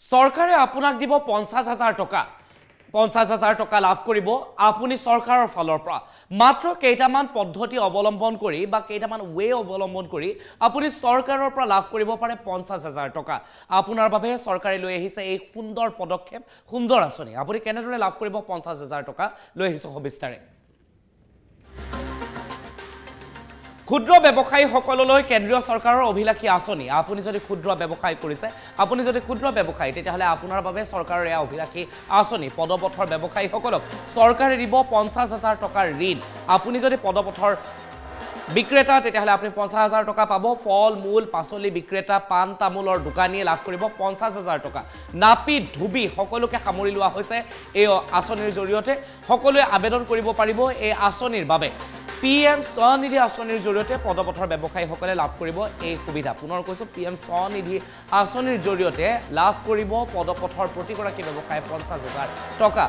চৰকাৰে আপোনাক দিব ৫০,০০০ টকা ৫০,০০০ টকা লাভ কৰিব আপুনি চৰকাৰৰ ফালৰ পৰা মাত্ৰ কেইটামান পদ্ধতি অৱলম্বন কৰি বা কেইটামান ৱে অৱলম্বন কৰি আপুনি চৰকাৰৰ পৰা লাভ কৰিব পাৰে ৫০,০০০ টকা আপোনাৰ বাবে চৰকাৰে লৈ আহিছে এই সুন্দৰ পদক্ষেপ সুন্দৰ আঁচনি আপুনি কেনেদৰে লাভ কৰিব ৫০,০০০ টকা লৈ আহিছে সবিস্তাৰে ক্ষুদ্ৰ ব্যৱসায়ী সকললৈ কেন্দ্ৰীয় চৰকাৰৰ অভিলাষী আঁচনি আপুনি যদি ক্ষুদ্ৰ ব্যৱসায় কৰিছে আপুনি যদি ক্ষুদ্ৰ ব্যৱসায়ী তেতিয়াহলে আপোনাৰ বাবে চৰকাৰৰ এই অভিলাষী আঁচনি পদপথৰ ব্যৱসায়ী সকলক চৰকাৰে দিব ৫০,০০০ টকাৰ ঋণ আপুনি যদি পদপথৰ বিক্ৰেতা তেতিয়াহলে আপুনি ৫০,০০০ টকা পাব ফল মূল পাচলি বিক্ৰেতা পান তামোলৰ দোকানীয়ে লাভ কৰিব ৫০,০০০ টকা নাপি ধুবি সকলোকে সামৰি লোৱা হৈছে এই আঁচনিৰ জৰিয়তে সকলোৱে আবেদন কৰিব পাৰিব এই আঁচনিৰ বাবে PM স্বনিধি আঁচনিৰ জৰিয়তে পদপথৰ ব্যৱসায়ীসকলে লাভ কৰিব এই সুবিধা পুনৰ কৈছো PM স্বনিধি আঁচনিৰ জৰিয়তে লাভ কৰিব পদপথৰ প্ৰতিগৰাকী ব্যৱসায়ী ৫০,০০০ টকা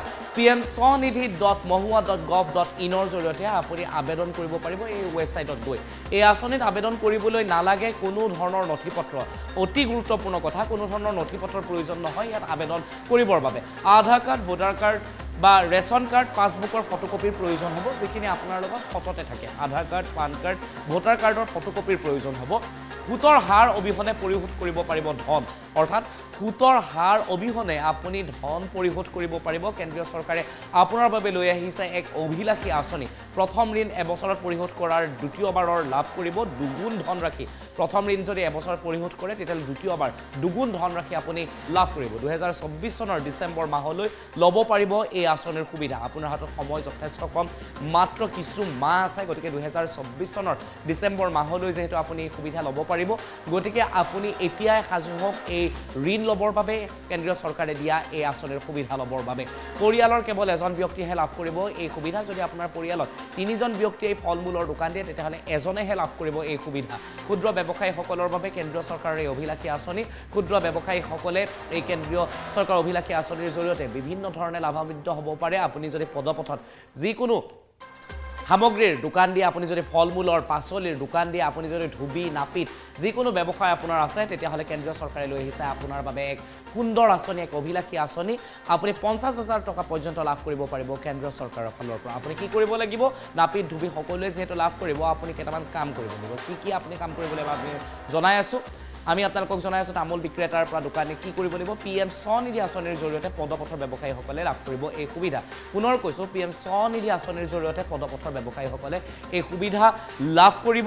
pmswanidhi.mahua.gov.in ৰ জৰিয়তে আপুনি আবেদন কৰিব পাৰিব এই ৱেবছাইটত গৈ এই আঁচনিত আবেদন কৰিবলৈ নালাগে কোনো ধৰণৰ নথিপত্ৰ অতি গুৰুত্বপূৰ্ণ কথা কোনো ধৰণৰ নথিপত্ৰৰ প্ৰয়োজন নহয় ইয়াত আবেদন কৰিবৰ বাবে আধাৰ কাৰ্ড ভোটাৰ কাৰ্ড বা ৰেশন কাৰ্ড পাসবুকৰ ফটোকপিৰ প্ৰয়োজন হ'ব যিখিনি আপোনাৰ লগত ফটোতে থাকে Aadhaar card PAN card voter কাৰ্ডৰ ফটোকপিৰ প্ৰয়োজন হ'ব সুতৰ হাৰ অবিহনে পৰিশোধ কৰিব পাৰিব ধন অৰ্থাৎ সুতৰ হাৰ অবিহনে আপুনি ধন পৰিশোধ কৰিব পাৰিব কেন্দ্ৰীয় চৰকাৰে আপোনাৰ বাবে লৈ আহিছে এক অভিলাষী আঁচনি প্ৰথম ঋণ এবছৰত পৰিশোধ কৰাৰ দ্বিতীয়বাৰৰ লাভ কৰিব দুগুণ ধন ৰাখি প্ৰথম ঋণ যদি এবছৰত পৰিশোধ কৰে তেতিয়াহলে দ্বিতীয়বাৰ দুগুণ ধন ৰাখি আপুনি লাভ কৰিব 2024 চনৰ ডিসেম্বৰ মাহলৈ লব পাৰিব এই আঁচনিৰ সুবিধা আপোনাৰ হাতত সময় যথেষ্ট কম মাত্ৰ কিছু মাহ আছে গতিকে 2024 চনৰ ডিসেম্বৰ মাহলৈ যেহেতু আপুনি এই সুবিধা লব পাৰিব গতিকে আপুনি এতিয়াই সাজু হওক এই ঋণ লবৰ বাবে কেন্দ্ৰীয় চৰকাৰে দিয়া এই আঁচনিৰ সুবিধা লবৰ বাবে পৰিয়ালৰ কেৱল এজন ব্যক্তিহে লাভ কৰিব এই সুবিধা যদি আপোনাৰ পৰিয়ালত তিনিজন ব্যক্তি এই ফলমূলৰ দোকান দিয়ে তেতিয়াহলে এজনেহে লাভ কৰিব এই সুবিধা ক্ষুদ্ৰ ব্যৱসায়ীসকলৰ বাবে কেন্দ্ৰীয় চৰকাৰৰ এই অভিলাষী আঁচনি ক্ষুদ্ৰ ব্যৱসায়ীসকলে এই কেন্দ্ৰীয় চৰকাৰৰ অভিলাষী আঁচনিৰ জৰিয়তে বিভিন্ন ধৰণে লাভান্বিত হ'ব পাৰে আপুনি যদি পদপথত যিকোনো সামগ্ৰীৰ দোকান দিয়ে আপুনি যদি ফলমূলৰ পাচলিৰ দোকান দিয়ে আপুনি যদি ধুবি নাপিত যিকোনো ব্যৱসায় আপোনাৰ আছে তেতিয়াহলে কেন্দ্ৰীয় চৰকাৰে লৈ আহিছে আপোনাৰ বাবে এক সুন্দৰ আঁচনি এক অভিলাষী আঁচনি আপুনি ৫০,০০০ টকা পৰ্যন্ত লাভ কৰিব পাৰিব কেন্দ্ৰীয় চৰকাৰৰ ফালৰ পৰা আপুনি কি কৰিব লাগিব নাপিত ধুবি সকলোৱে যেহেতু লাভ কৰিব আপুনি কেইটামান কাম কৰিব লাগিব কি আপুনি কাম কৰিব লাগিব আমি জনাই আছো আমি আপোনালোকক জনাই আছো তামোল বিক্ৰেতাৰ পৰা দোকানী কি কৰিব লাগিব PM স্বনিধি আঁচনিৰ জৰিয়তে পদপথৰ ব্যৱসায়ীসকলে লাভ কৰিব এই সুবিধা পুনৰ কৈছো PM স্বনিধি আঁচনিৰ জৰিয়তে পদপথৰ ব্যৱসায়ীসকলে এই সুবিধা লাভ কৰিব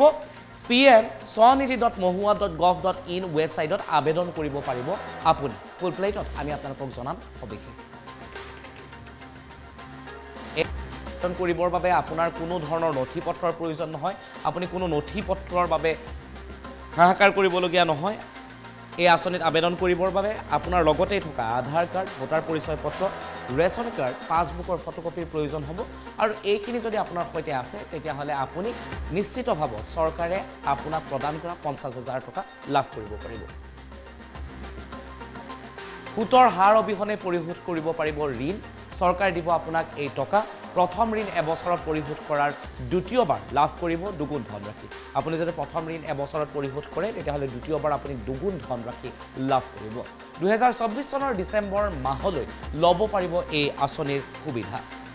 pmswanidhi.mahua.gov.in ৱেবছাইটত আবেদন কৰিব পাৰিব আপুনি ফুল প্লেটত আমি আপোনালোকক জনাম সবিশেষ আবেদন কৰিবৰ বাবে আপোনাৰ কোনো ধৰণৰ নথিপত্ৰৰ প্ৰয়োজন নহয় আপুনি কোনো নথিপত্ৰৰ বাবে হাহাকাৰ কৰিবলগীয়া নহয় এই আঁচনিত আবেদন কৰিবৰ বাবে আপোনাৰ লগতেই থকা আধাৰ কাৰ্ড ভোটাৰ পৰিচয় পত্ৰ ৰেশন কাৰ্ড পাসবুকৰ ফটোকপিৰ প্ৰয়োজন হ'ব আৰু এইখিনি যদি আপোনাৰ সৈতে আছে তেতিয়াহলে আপুনি নিশ্চিতভাৱে চৰকাৰে আপোনাক প্ৰদান কৰা ৫০,০০০ টকা লাভ কৰিব পাৰিব সুতৰ হাৰ অবিহনে পৰিশোধ কৰিব পাৰিব ঋণ চৰকাৰে দিব আপোনাক এই টকা প্ৰথম ঋণ এবছৰত পৰিশোধ কৰাৰ দ্বিতীয়বাৰ লাভ কৰিব দুগুণ ধন ৰাখি আপুনি যদি প্ৰথম ঋণ এবছৰত পৰিশোধ কৰে তেতিয়াহলে দ্বিতীয়বাৰ আপুনি দুগুণ ধন ৰাখি লাভ কৰিব 2024 চনৰ ডিসেম্বৰ মাহলৈ লব পাৰিব এই আঁচনিৰ সুবিধা